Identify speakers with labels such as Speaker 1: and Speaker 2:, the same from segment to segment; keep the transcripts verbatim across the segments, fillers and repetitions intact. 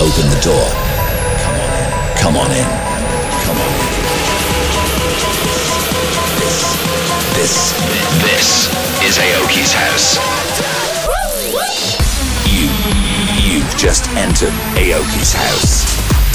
Speaker 1: Open the door. Come on in. Come on in. This, this is Aoki's house. You, you've just entered Aoki's house.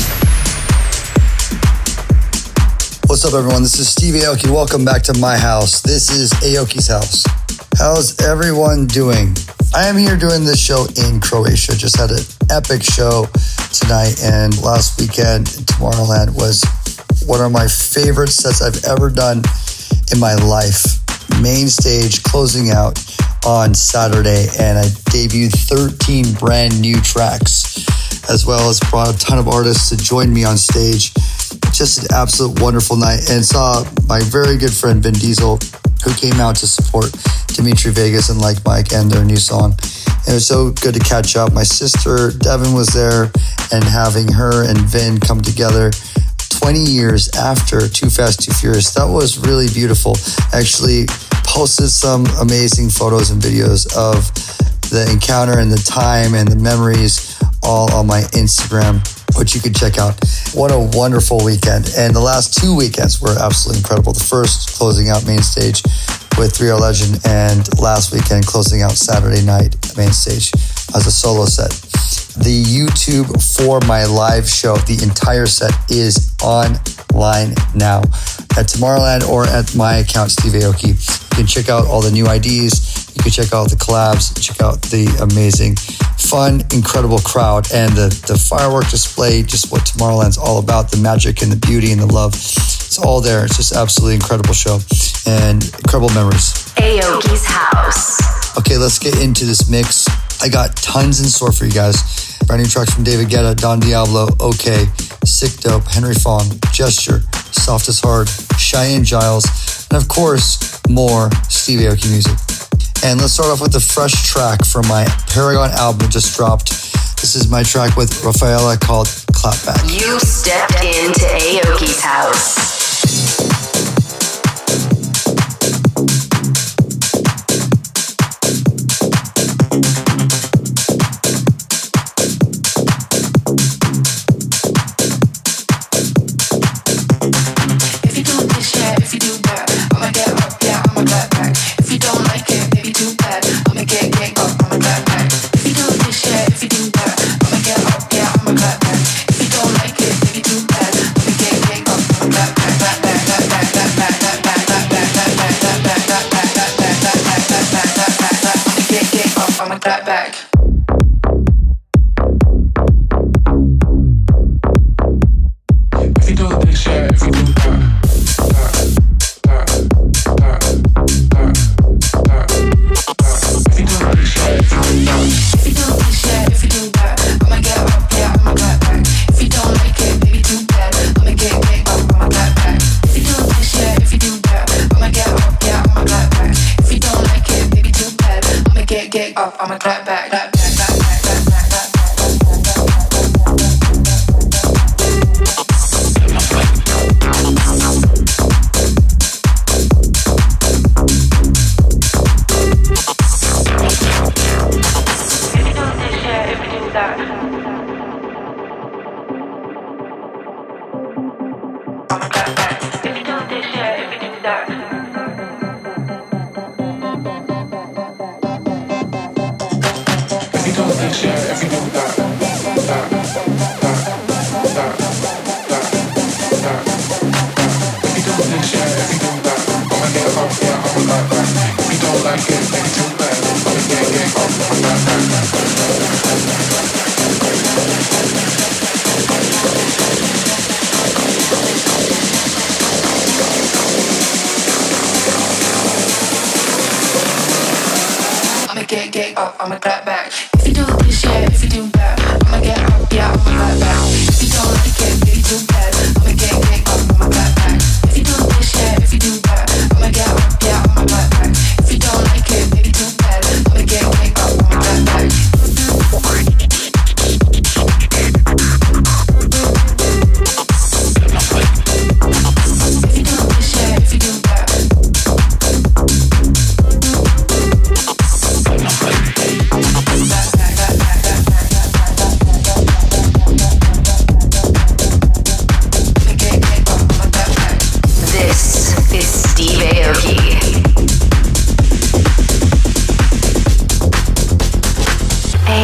Speaker 2: What's up, everyone? This is Steve Aoki. Welcome back to my house. This is Aoki's house. How's everyone doing? I am here doing this show in Croatia. Just had an epic show tonight, and last weekend in Tomorrowland was one of my favorite sets I've ever done in my life. Main stage closing out on Saturday, and I debuted thirteen brand new tracks, as well as brought a ton of artists to join me on stage. Just an absolute wonderful night, and saw my very good friend Vin Diesel, who came out to support Dimitri Vegas and Like Mike and their new song. And it was so good to catch up. My sister Devin was there, and having her and Vin come together twenty years after Too Fast, Too Furious, that was really beautiful. Actually posted some amazing photos and videos of the encounter and the time and the memories all on my Instagram, which you can check out. What a wonderful weekend. And the last two weekends were absolutely incredible. The first closing out main stage with three R Legend, and last weekend closing out Saturday night main stage as a solo set. The YouTube for my live show, the entire set is online now at Tomorrowland or at my account, Steve Aoki. You can check out all the new I Ds. You can check out the collabs, check out the amazing, fun, incredible crowd, and the, the firework display, just what Tomorrowland's all about, the magic and the beauty and the love. It's all there. It's just absolutely incredible show and incredible memories.
Speaker 3: Aoki's house.
Speaker 2: Okay, let's get into this mix. I got tons in store for you guys. Brand new tracks from David Guetta, Don Diablo, OK, Sick Dope, Henry Fong, Gesture, Soft as Hard, Cheyenne Giles, and of course, more Steve Aoki music. And let's start off with a fresh track from my Paragon album that just dropped. This is my track with Rafaela called Clapback.
Speaker 3: You stepped into Aoki's house.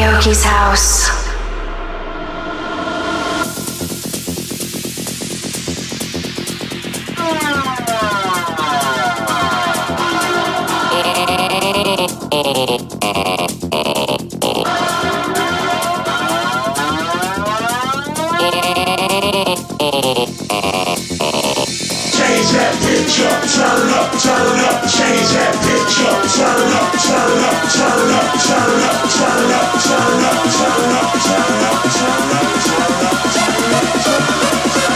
Speaker 3: Aoki's house.
Speaker 4: Change that pitch up, turn up, turn up, change that pitch up, turn up, turn up, turn up, turn up, turn up, turn up, turn up, turn up, turn up, turn up, turn up, turn up.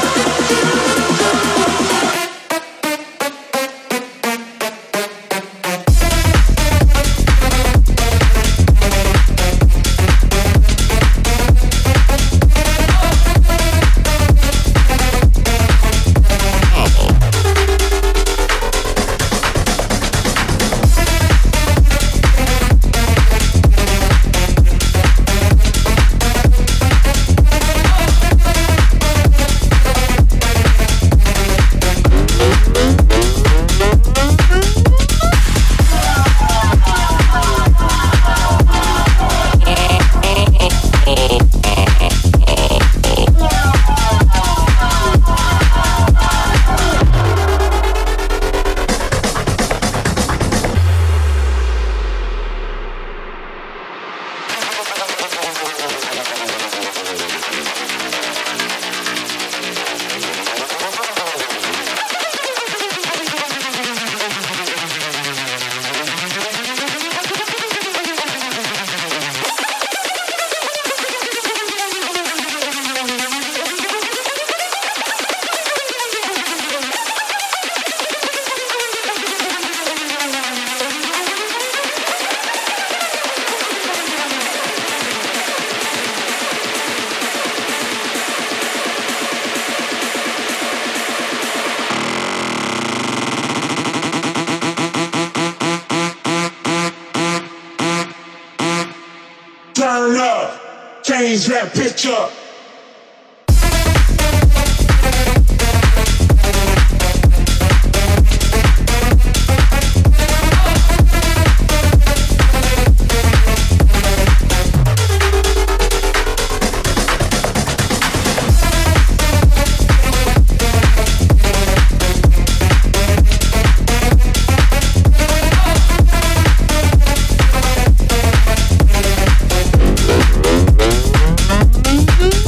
Speaker 4: Turn up, change that pitch up.
Speaker 5: Mm-hmm.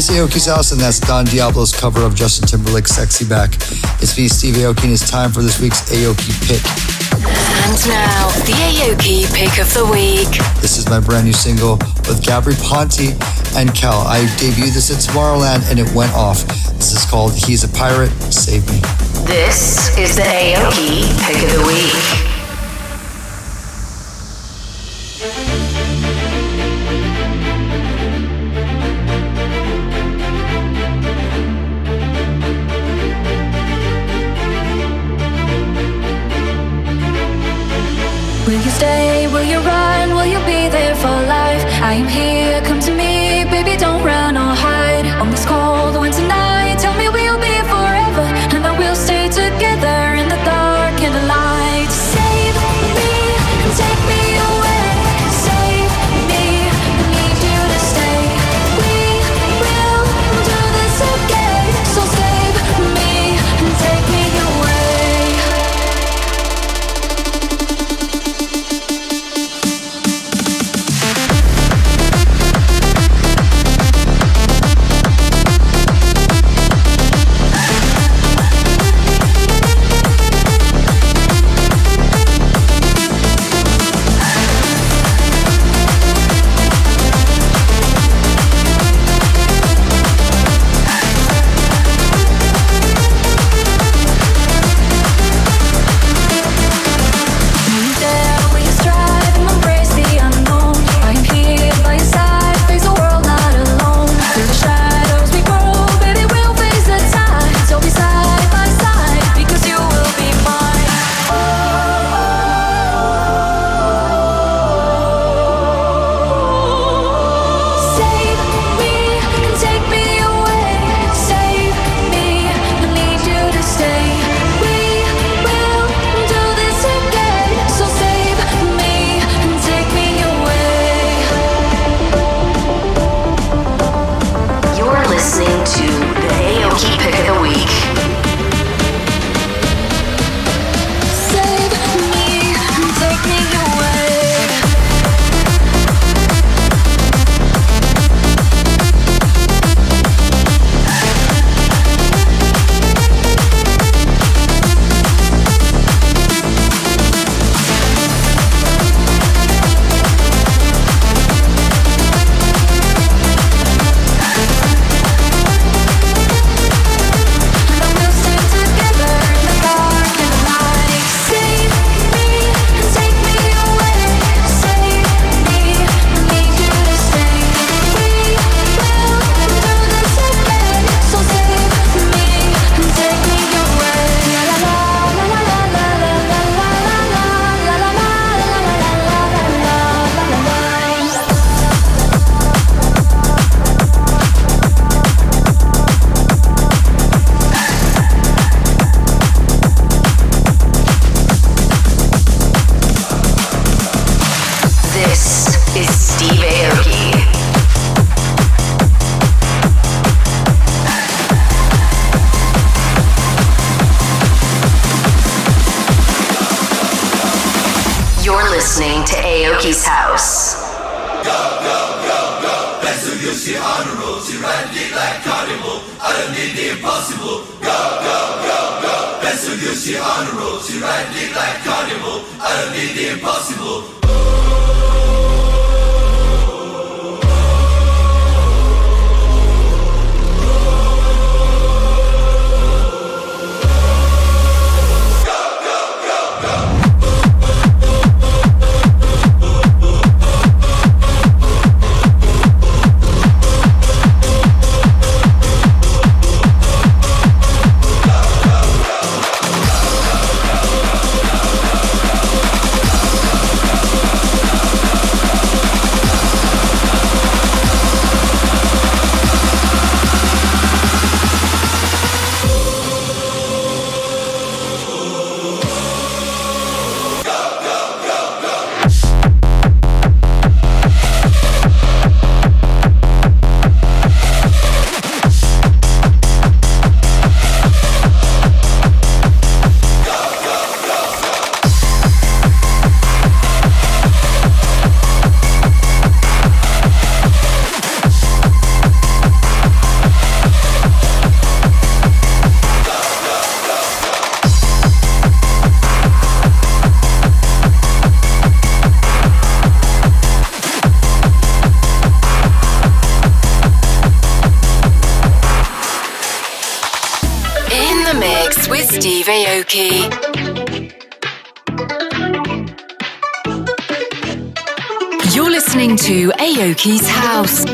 Speaker 2: It's Aoki's House, and that's Don Diablo's cover of Justin Timberlake's Sexy Back. It's me, Steve Aoki, and it's time for this week's Aoki Pick.
Speaker 3: And now, the Aoki Pick of the Week.
Speaker 2: This is my brand new single with Gabri Ponte and Cal. I debuted this at Tomorrowland, and it went off. This is called He's a Pirate, Save Me.
Speaker 3: This is the Aoki Pick of the Week.
Speaker 5: Will you stay? Will you run? Will you be there for life? I am here, come to me, baby, don't run or hide. On this cold winter night, tell me we'll be forever, and that we'll stay together in the dark and the light. Save me and take me away. Save me, I need you to stay. We will do this again. So save me and take me away.
Speaker 3: Listening to Aoki's House.
Speaker 6: Go, go, go, go. Pencil you, she on the road. She riding it like carnival. I don't need the impossible. Go, go, go, go. Pencil you, she on the road. She riding it like carnival. I don't need the impossible.
Speaker 5: Go,
Speaker 3: Steve Aoki. You're listening to Aoki's House.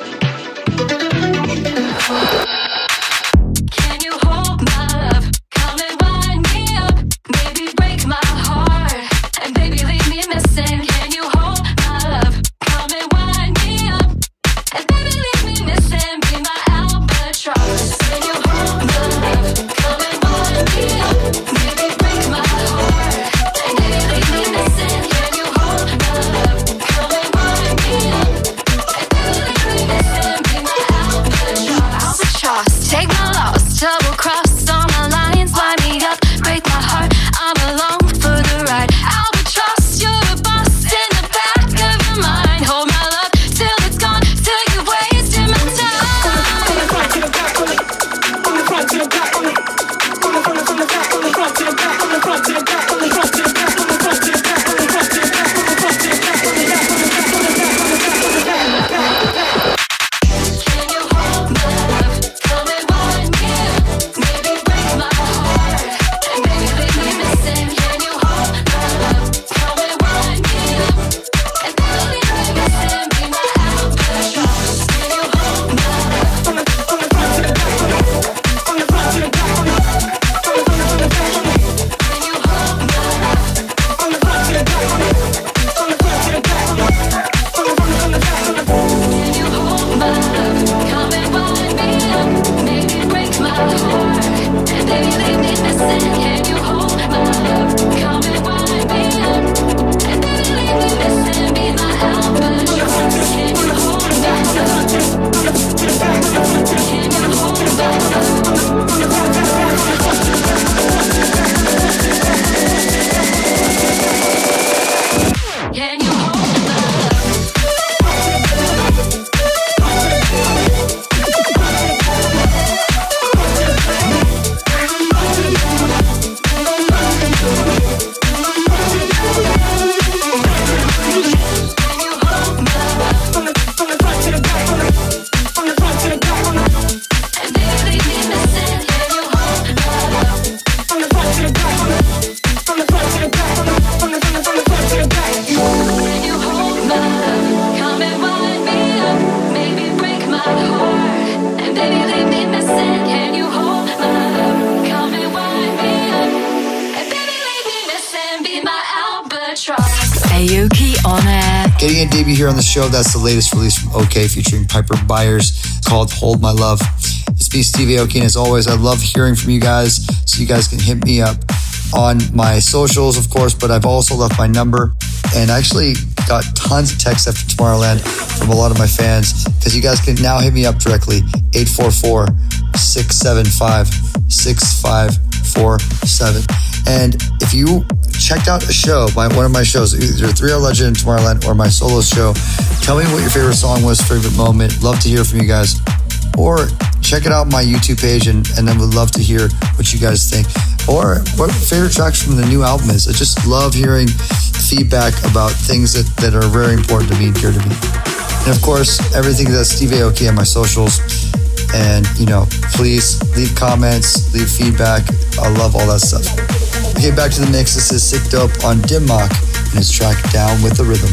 Speaker 2: Getting a debut here on the show. That's the latest release from OK featuring Piper Byers called Hold My Love. It's me, Steve Aoki, and as always, I love hearing from you guys, so you guys can hit me up on my socials, of course, but I've also left my number, and I actually got tons of texts after Tomorrowland from a lot of my fans, because you guys can now hit me up directly, eight four four, six seven five, six five four seven. And if you checked out a show, my, one of my shows, either three hour Legend, Tomorrowland, or my solo show, tell me what your favorite song was, favorite moment. Love to hear from you guys. Or check it out on my YouTube page, and, and I would love to hear what you guys think. Or what favorite tracks from the new album is. I just love hearing feedback about things that, that are very important to me and dear to me. And of course, everything that's Steve Aoki on my socials. And, you know, please leave comments, leave feedback. I love all that stuff. Okay, back to the mix. This is Sick Dope on Dimmock and his track Down with the Rhythm.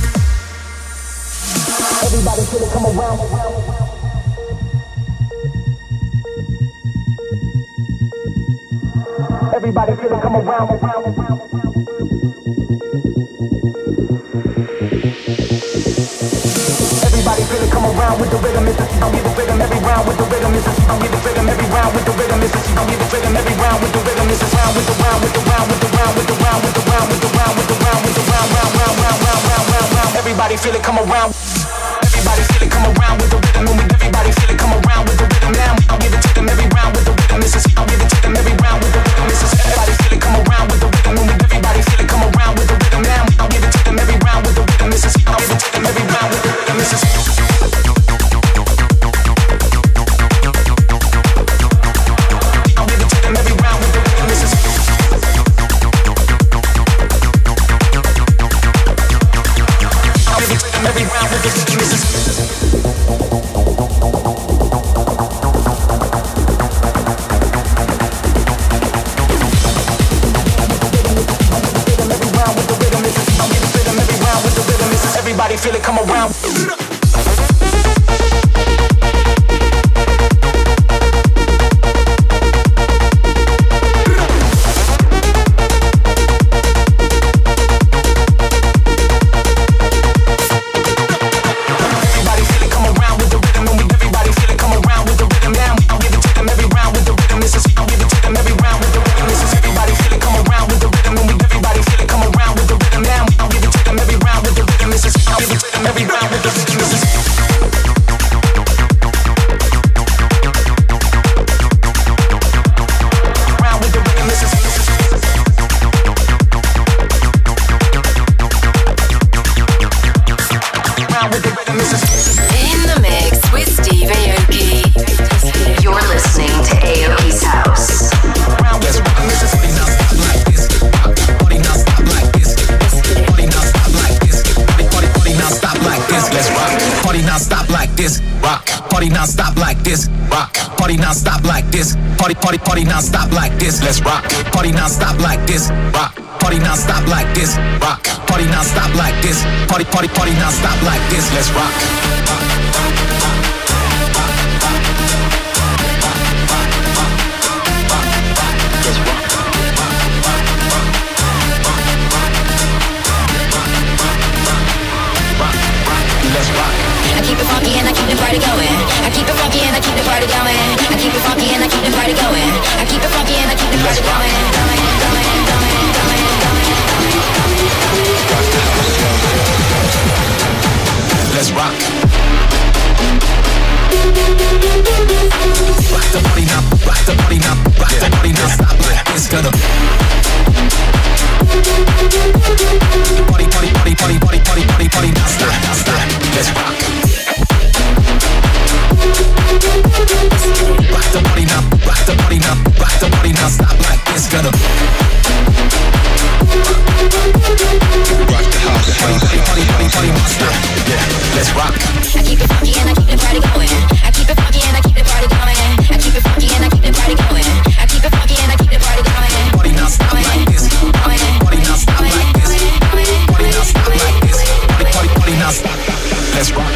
Speaker 7: Everybody feel it come around. Everybody feel it come around. Everybody feel it come around with the rhythm. It's a song with the rhythm every round with the rhythm. It's a song with the rhythm every round with the rhythm. It's a song with the rhythm every round with the rhythm. It's a round with the round with the round with the round with the round with the round with the round with the round with the round round round round round round round round. Everybody feel it come around. Everybody feel it come around with the rhythm. And we everybody feel it come around with the rhythm. Now I'll give it to them every round with the rhythm. It's a I'll give it to them every round with the rhythm. It's a everybody feel it come around with the rhythm. And we everybody feel it come around with the rhythm. Now I'll give it to them every round with the rhythm. It's a I'll give it to them every round with the rhythm. It's a every round with the feel it come around.
Speaker 8: Party, party, party non-stop like this, let's rock. Party non-stop like this, rock. Party non-stop like this, rock. Party non-stop like this. Party, party, party non-stop like this, let's rock. Let's rock.
Speaker 9: I keep it funky and I keep the party going. I keep it funky and I keep the party going. I keep it funky and I keep the party going. I keep it funky and I keep the party going. Going, going, going, going, going.
Speaker 8: Let's rock. Rock the party now, rock the party now, rock the party now. Stop like this, gonna. Party, party, party, party, party, party, party, party, now stop, now stop. Let's rock. Rock the party now, rock the party now, rock the party now. Stop like this, gonna. Rock the house, party, party, party, party, party, now stop. Yeah, let's rock.
Speaker 9: I keep it funky and I keep the party going. I keep it funky and I keep the party going. I keep it funky and I keep the party going. I keep it funky and I keep the party going.
Speaker 8: Party now stop like this. Party now stop like this. Party now stop like this. Party, party, party now stop. Let's rock.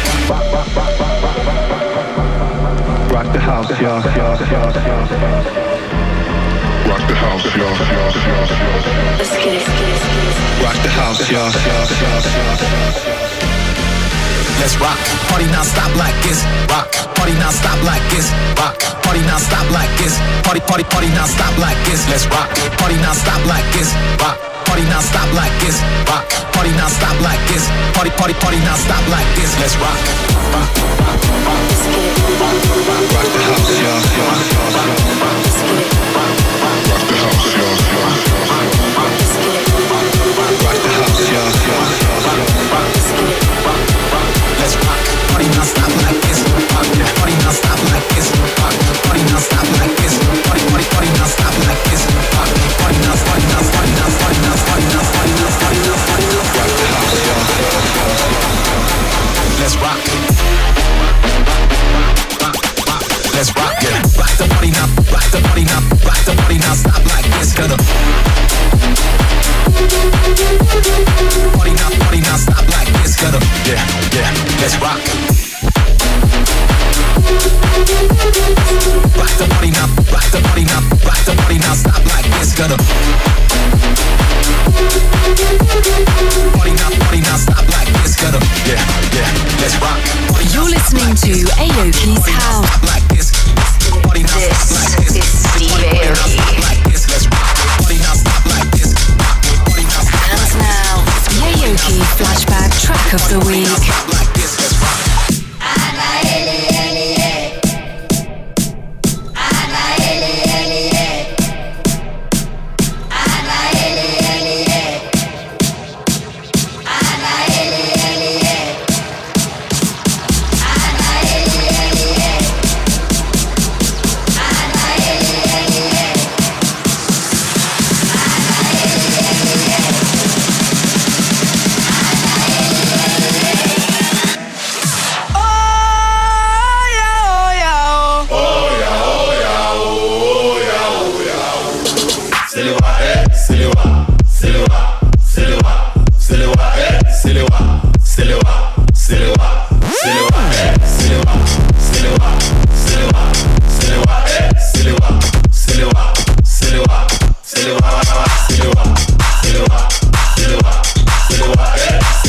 Speaker 10: Rock the house, y'all, y'all, y'all, y'all. Rock the house, y'all, y'all, y'all.
Speaker 9: Let's get it, get it, get it.
Speaker 10: Rock the house, y'all, y'all, y'all.
Speaker 8: Let's rock. Party non-stop like this. Rock. Party non-stop like this. Rock. Party non-stop like this. Party, party, party non-stop like this. Let's rock. Party non-stop like this. Rock. Party non-stop like this. Rock. Party non-stop like this. Party, party, party non-stop like this. Let's rock. Rock, rock, rock.
Speaker 9: Let's get it.
Speaker 10: Rock the house, y'all, y'all, y'all.
Speaker 9: Let's get it.
Speaker 10: Rock the house, y'all, y'all, y'all.
Speaker 9: Let's get it.
Speaker 10: Rock the house, y'all, y'all, y'all.
Speaker 9: Let's get it.
Speaker 8: Let's rock. Party non-stop like this. Rock. Party non-stop like this. Rock. Party non-stop like this. Party, party, party non-stop like this. Rock. Party non-stop, party non-stop, party non-stop, party non-stop, party non-stop, party non-stop, party non-stop.
Speaker 10: Rock the house, y'all, y'all, y'all.
Speaker 8: Let's rock. Let's rock, yeah. Rock the party now, rock the party now, rock the party now. Stop like this, gonna. Party now, party now, stop like this, gonna. Yeah, yeah. Let's rock. Rock the party now, rock the party now, rock the party now. Stop like this, gonna. Party now, party now, stop like this, gonna. Yeah, yeah. Let's rock.
Speaker 11: You're listening to Aoki's House.
Speaker 8: Stop like this. Party now,
Speaker 3: This
Speaker 8: stop like this.
Speaker 3: is Steve
Speaker 8: Party now,
Speaker 3: Aoki.
Speaker 8: stop like this. Let's rock. Party now, stop like this. Party now, stop
Speaker 11: And
Speaker 8: like this.
Speaker 11: now, Aoki Flashback Track of the Week.
Speaker 8: Stop like this. Let's rock.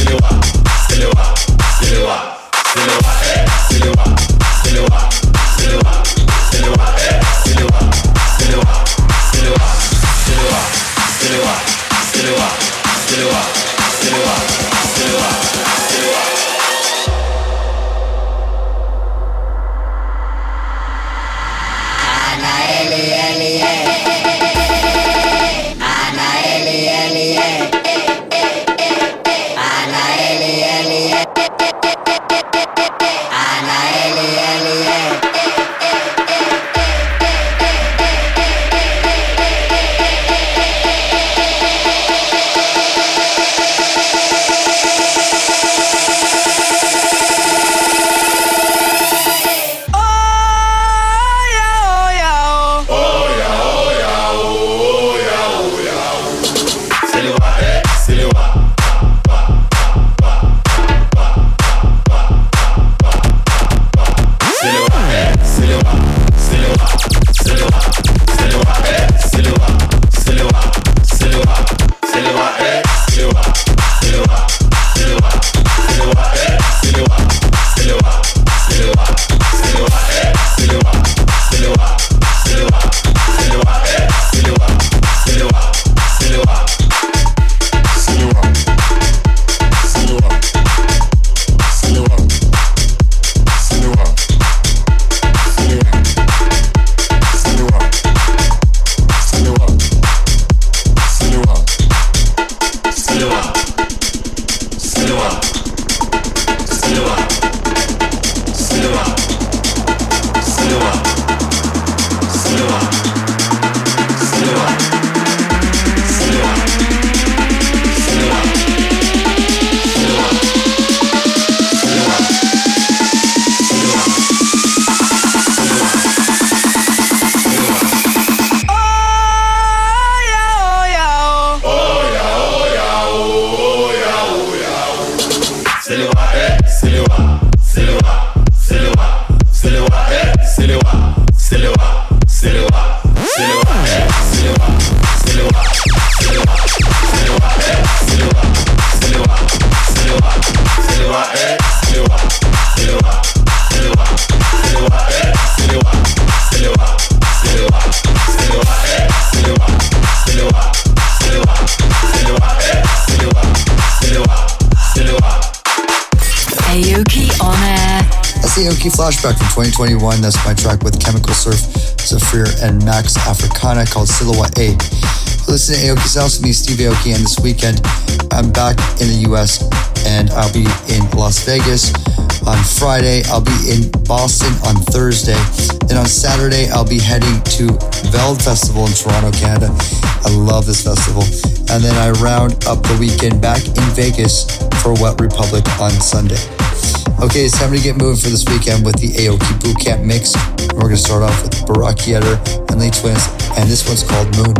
Speaker 2: Aoki Flashback from twenty twenty-one. That's my track with Chemical Surf, Zafir, and Max Africana called Silhouette eight. Listen to Aoki's House with me, Steve Aoki, and this weekend I'm back in the U S and I'll be in Las Vegas on Friday. I'll be in Boston on Thursday. Then on Saturday, I'll be heading to Veld Festival in Toronto, Canada. I love this festival. And then I round up the weekend back in Vegas for Wet Republic on Sunday. Okay, it's time to get moving for this weekend with the Aoki Bootcamp Mix. We're going to start off with Barack Yetter and Lee Twins, and this one's called Moon.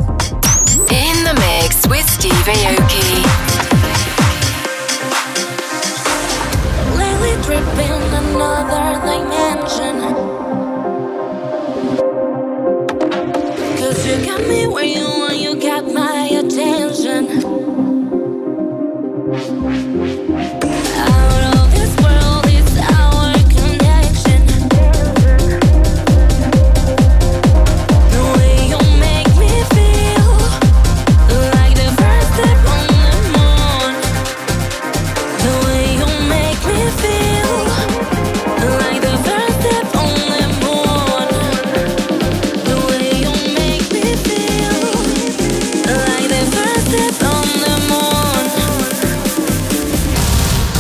Speaker 11: In the mix with Steve Aoki.
Speaker 5: Lately tripping another dimension, 'cause you got me where you want, you got my attention. Out of this world, it's our connection. The way you make me feel, like the first step on the moon. The way you make me feel, like the first step on the moon. The way you make me feel, like the first step on the moon.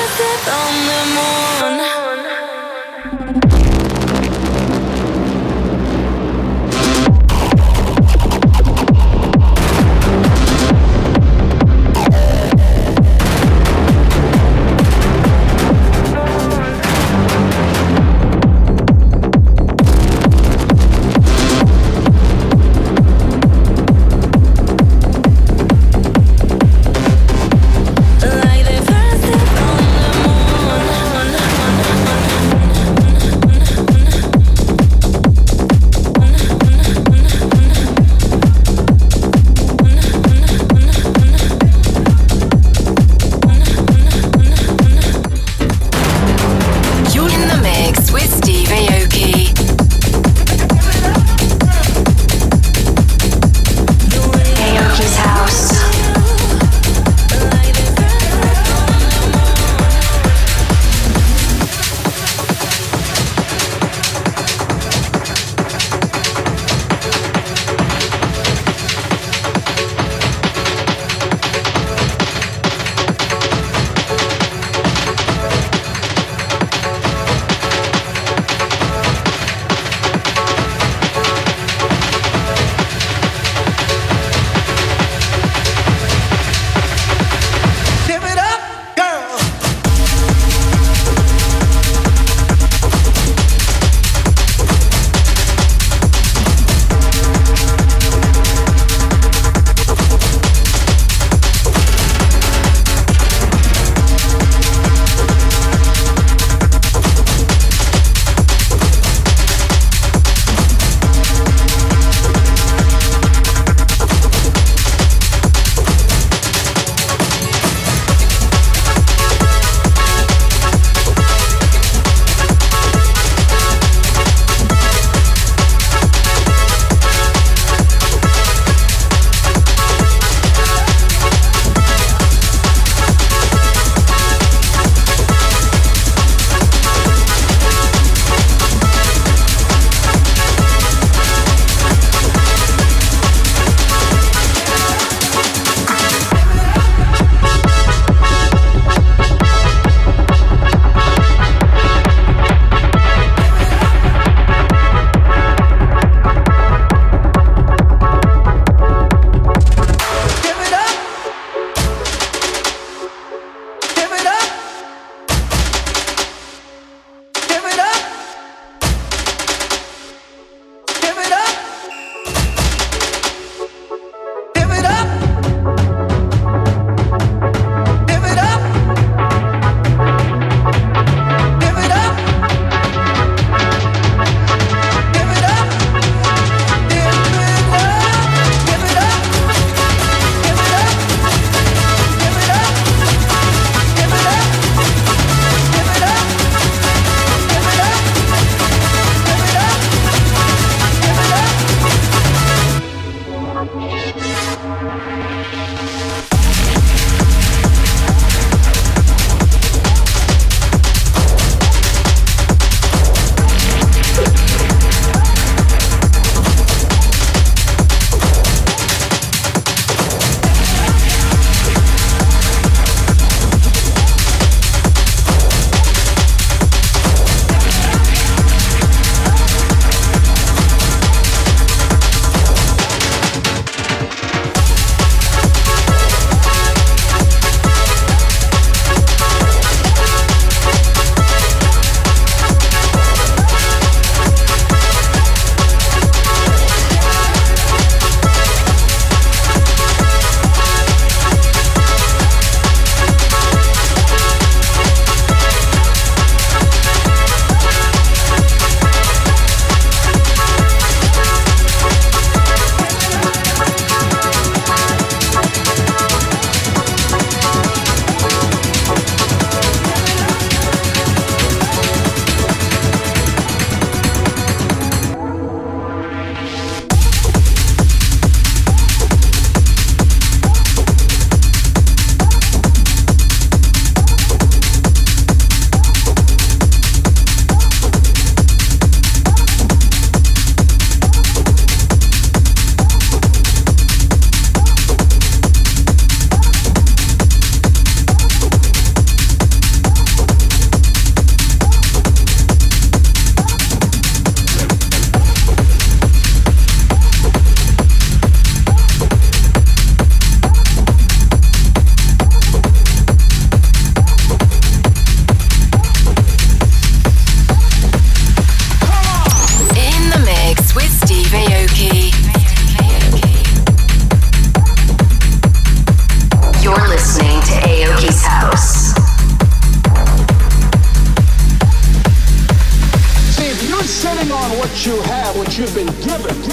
Speaker 12: Like the first step on the moon.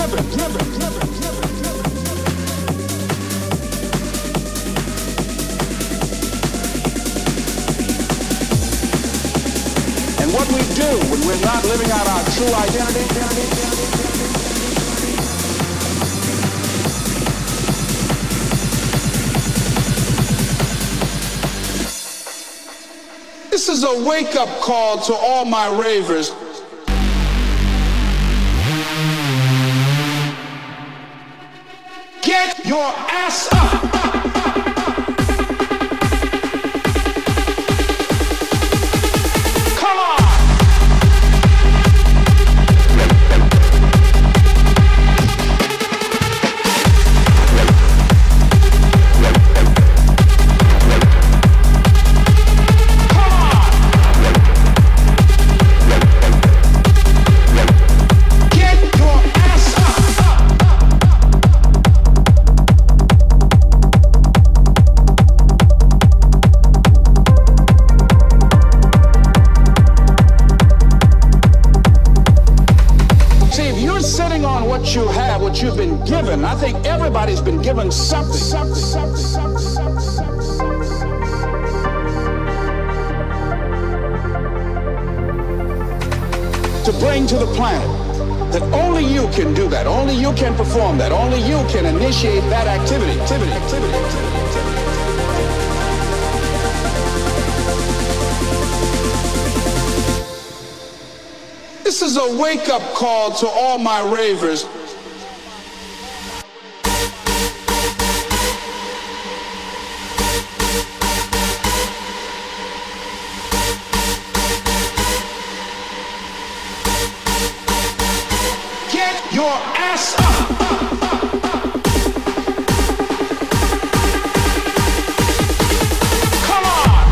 Speaker 4: given, given, given, given, given. And what we do when we're not living out our true identity, identity, identity, identity. This is a wake-up call to all my ravers. Get your ass up! You have what you've been given. I think everybody's been given something, something, something, something, something, something, to bring to the planet. That only you can do that. Only you can perform that. Only you can initiate that activity. Activity, activity, activity, activity. This is a wake-up call to all my ravers. Your ass up! Come on!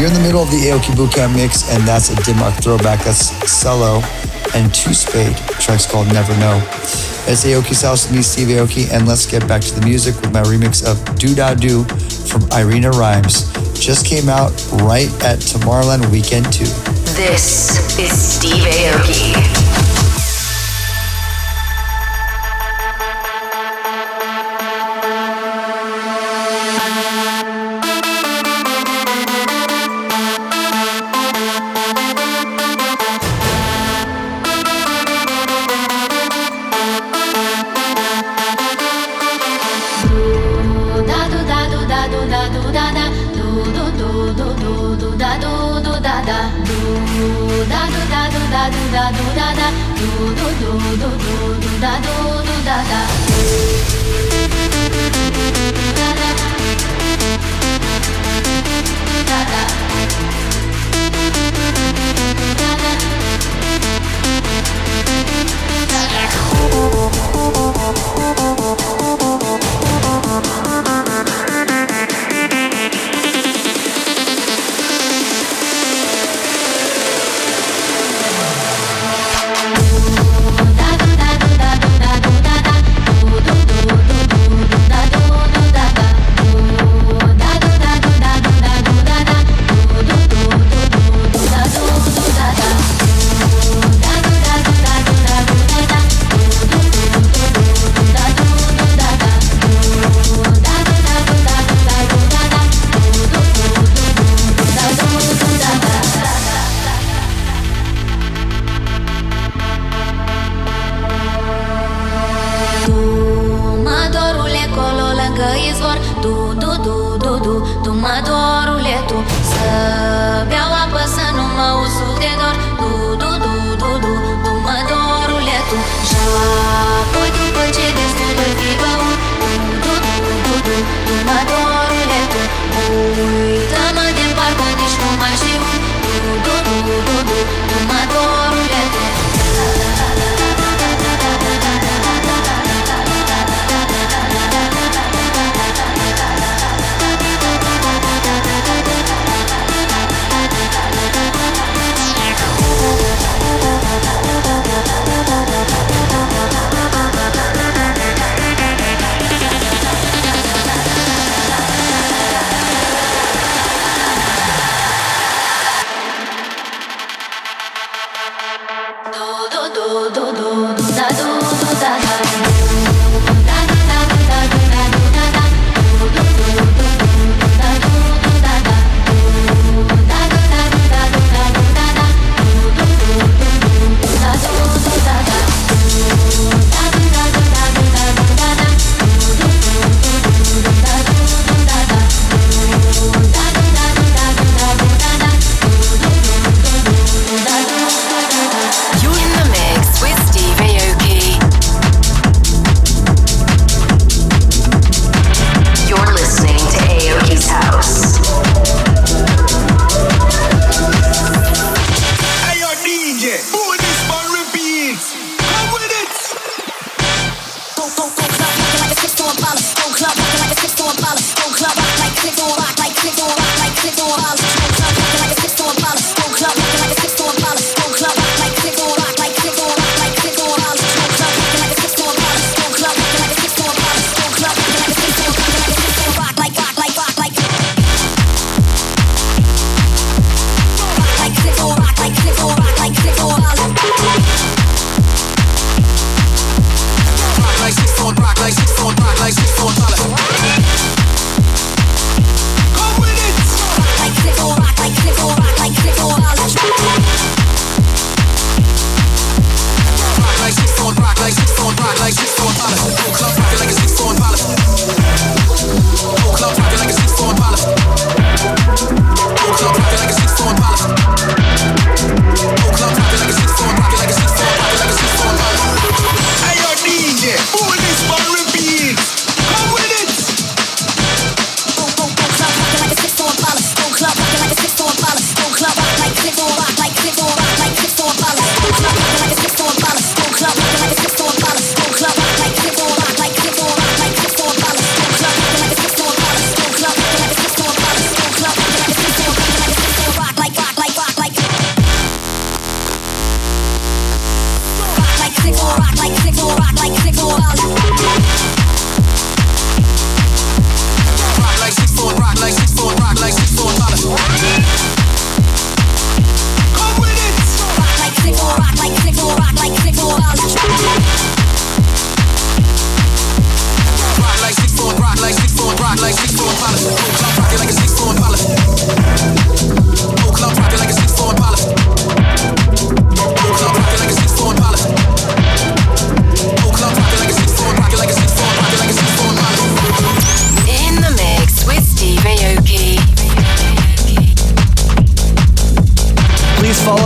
Speaker 2: You're in the middle of the Aoki Bootcamp mix, and that's a Denmark throwback. That's Cello and Two Spade. The track's called Never Know. It's Aoki's House with me, Steve Aoki, and let's get back to the music with my remix of Do Da Do from Irina Rhymes. Just came out right at Tomorrowland Weekend two.
Speaker 3: This is Steve Aoki.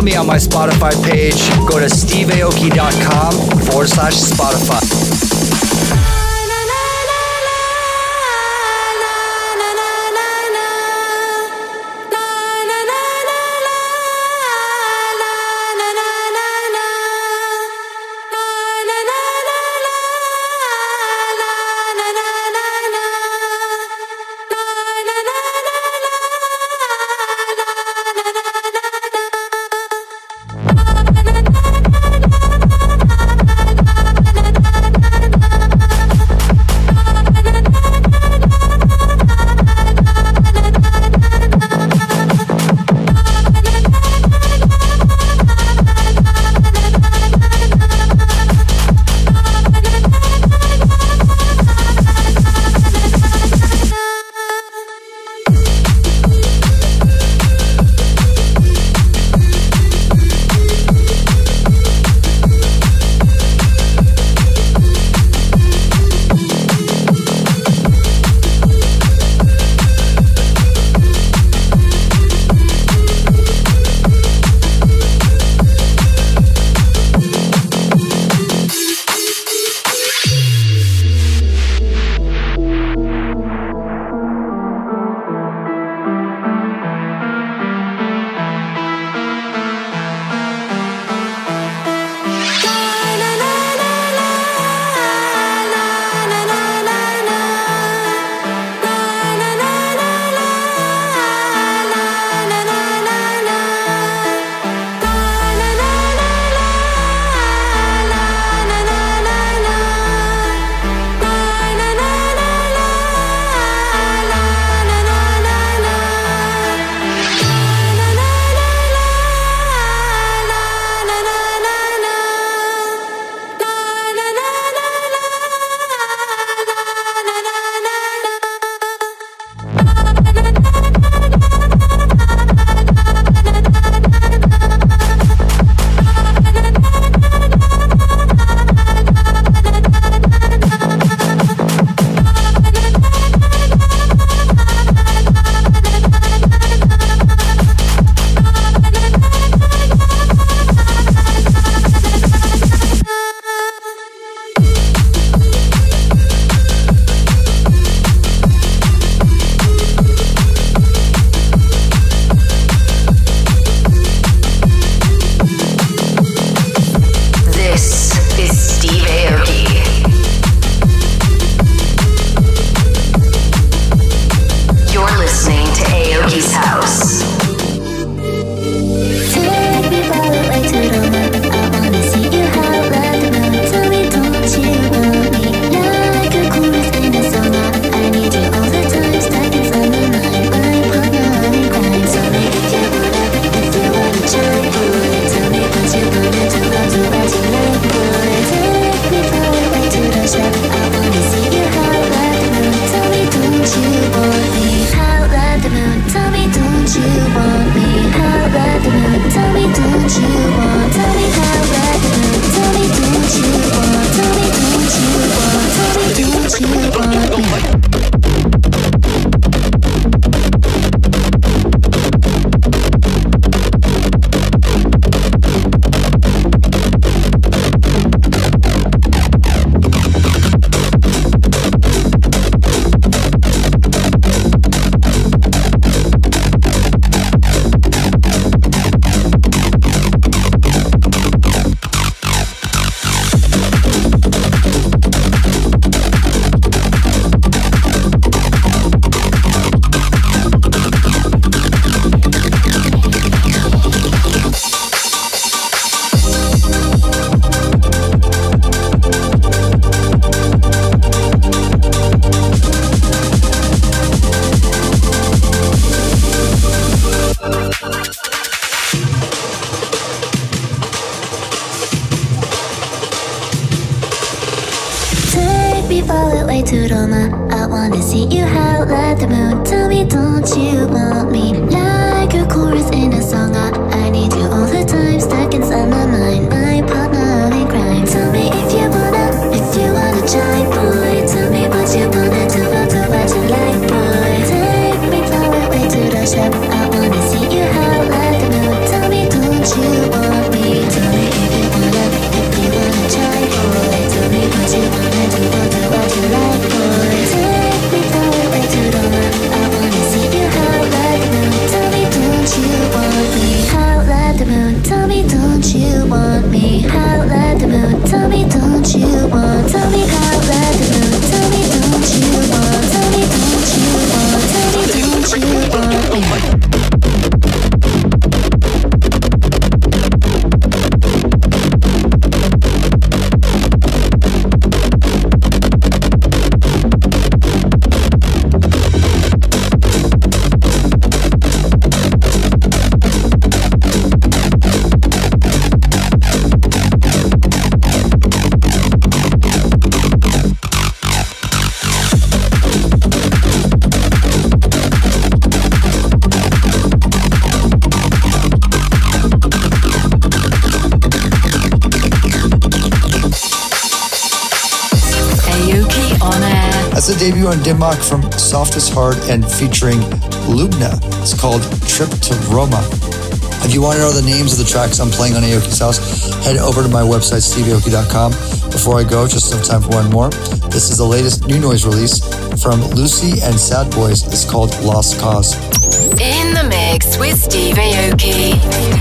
Speaker 2: follow me on my Spotify page. Go to steveaoki.com forward slash Spotify.
Speaker 12: to Roma. I wanna see you howl at the moon. Tell me, don't you want me? Like a chorus in a song. I, I need you all the time, stuck inside my mind. My partner in crime. Tell me if you wanna, if you wanna try, boy. Tell me what you wanna do, I'll do what you like, boy. Take me far away to the shop. I wanna see you howl at the moon. Tell me, don't you want me? How let the moon? Tell me, don't you want? Tell me how let the moon? Tell me, don't you want? Tell me, don't you want? Tell me, don't you want me?
Speaker 2: That's the debut on Dimmock from Softest Heart and featuring Lubna. It's called Trip to Roma. If you want to know the names of the tracks I'm playing on Aoki's House, head over to my website, steve aoki dot com. Before I go, just some time for one more. This is the latest new noise release from Lucy and Sad Boys. It's called Lost Cause.
Speaker 11: In the mix with Steve Aoki.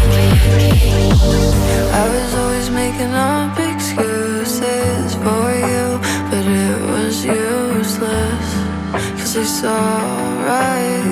Speaker 13: I was always making up excuses for you, but it was useless, 'cause it's alright.